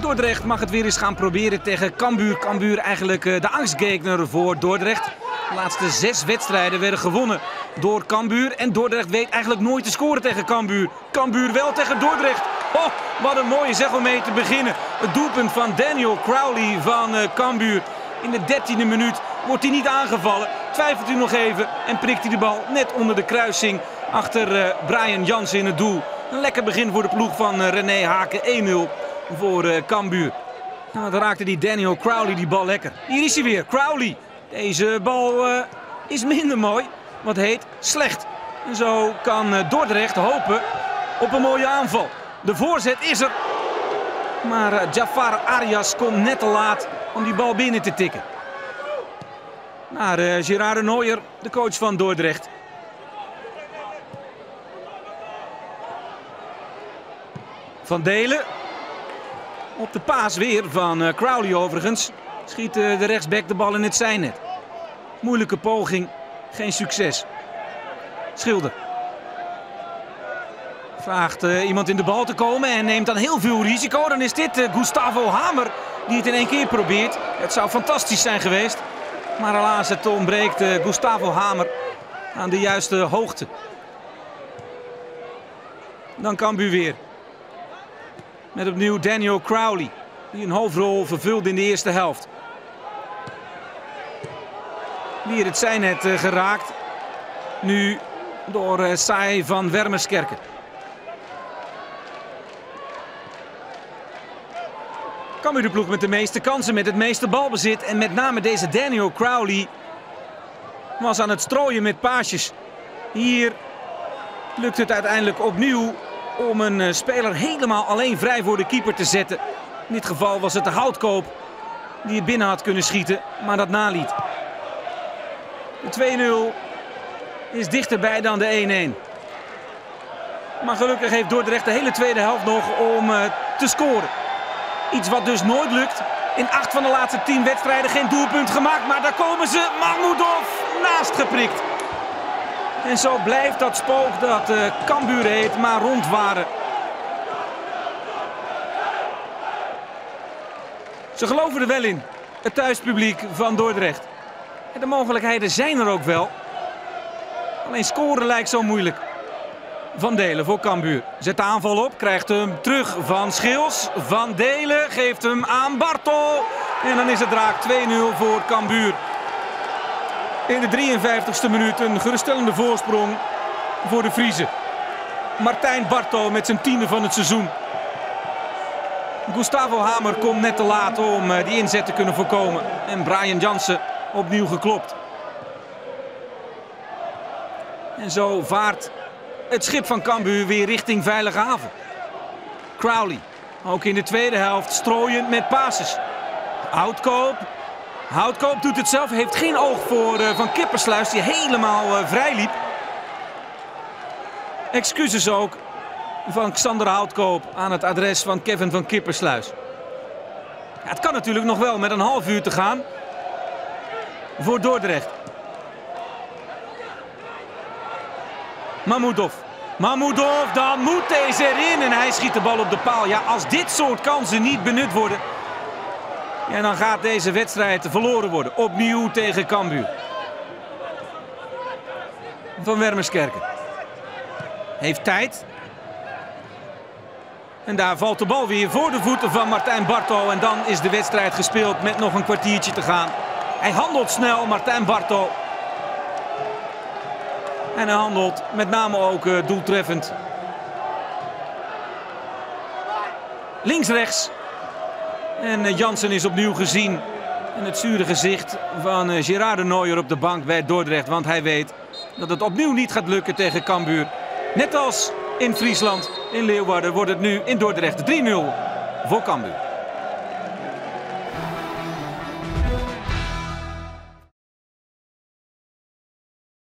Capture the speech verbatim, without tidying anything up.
Dordrecht mag het weer eens gaan proberen tegen Cambuur. Cambuur eigenlijk de angstgegner voor Dordrecht. De laatste zes wedstrijden werden gewonnen door Cambuur. En Dordrecht weet eigenlijk nooit te scoren tegen Cambuur. Cambuur wel tegen Dordrecht. Oh, wat een mooie zeg om mee te beginnen. Het doelpunt van Daniel Crowley van uh, Cambuur. In de dertiende minuut wordt hij niet aangevallen. Twijfelt hij nog even en prikt hij de bal net onder de kruising achter uh, Brian Jansen in het doel. Een lekker begin voor de ploeg van uh, René Haken. één nul voor uh, Cambuur. Nou, dan raakte die Daniel Crowley die bal lekker. Hier is hij weer, Crowley. Deze bal uh, is minder mooi. Wat heet slecht. En zo kan uh, Dordrecht hopen op een mooie aanval. De voorzet is er. Maar uh, Jafar Arias komt net te laat om die bal binnen te tikken. Naar uh, Gerard de Nooijer, de coach van Dordrecht. Van Delen. Op de paas weer van uh, Crowley overigens. Schiet uh, de rechtsback de bal in het zijnet. Moeilijke poging, geen succes. Schilder. Vraagt uh, iemand in de bal te komen en neemt dan heel veel risico. Dan is dit uh, Gustavo Hamer die het in één keer probeert. Het zou fantastisch zijn geweest. Maar helaas, het ontbreekt uh, Gustavo Hamer aan de juiste hoogte. Dan Cambuur weer. Met opnieuw Daniel Crowley. Die een hoofdrol vervult in de eerste helft. Weer het zijnet uh, geraakt. Nu door uh, Sai van Wermerskerken. Cambuur de ploeg met de meeste kansen, met het meeste balbezit. En met name deze Daniel Crowley was aan het strooien met paasjes. Hier lukt het uiteindelijk opnieuw om een uh, speler helemaal alleen vrij voor de keeper te zetten. In dit geval was het de Houtkoop die het binnen had kunnen schieten, maar dat naliet. De twee nul is dichterbij dan de één één. Maar gelukkig heeft Dordrecht de hele tweede helft nog om uh, te scoren. Iets wat dus nooit lukt. In acht van de laatste tien wedstrijden geen doelpunt gemaakt. Maar daar komen ze, Mahmoudov, naast geprikt. En zo blijft dat spook dat uh, Cambuur heet, maar rondwaren. Ze geloven er wel in, het thuispubliek van Dordrecht. En de mogelijkheden zijn er ook wel. Alleen scoren lijkt zo moeilijk. Van Delen voor Cambuur. Zet de aanval op, krijgt hem terug van Schils. Van Delen geeft hem aan Bartol. En dan is het raak twee nul voor Cambuur. In de drieënvijftigste minuut een geruststellende voorsprong voor de Friezen. Martijn Bartol met zijn tiende van het seizoen. Gustavo Hamer komt net te laat om die inzet te kunnen voorkomen. En Brian Jansen opnieuw geklopt. En zo vaart het schip van Cambuur weer richting Veilige Haven. Crowley, ook in de tweede helft, strooiend met passes. Houtkoop. Houtkoop doet het zelf, heeft geen oog voor uh, Van Kippersluis die helemaal uh, vrij liep. Excuses ook van Xander Houtkoop aan het adres van Kevin van Kippersluis. Ja, het kan natuurlijk nog wel met een half uur te gaan voor Dordrecht. Mahmoudov. Mahmoudov, dan moet deze erin en hij schiet de bal op de paal. Ja, als dit soort kansen niet benut worden, ja, dan gaat deze wedstrijd verloren worden. Opnieuw tegen Cambuur. Van Wermerskerken. Heeft tijd. En daar valt de bal weer voor de voeten van Martijn Bartol. En dan is de wedstrijd gespeeld met nog een kwartiertje te gaan. Hij handelt snel, Martijn Bartol. En hij handelt met name ook uh, doeltreffend. Links-rechts. En uh, Jansen is opnieuw gezien. En het zure gezicht van uh, Gerard de Nooijer op de bank bij Dordrecht. Want hij weet dat het opnieuw niet gaat lukken tegen Cambuur. Net als in Friesland, in Leeuwarden, wordt het nu in Dordrecht drie nul voor Cambuur.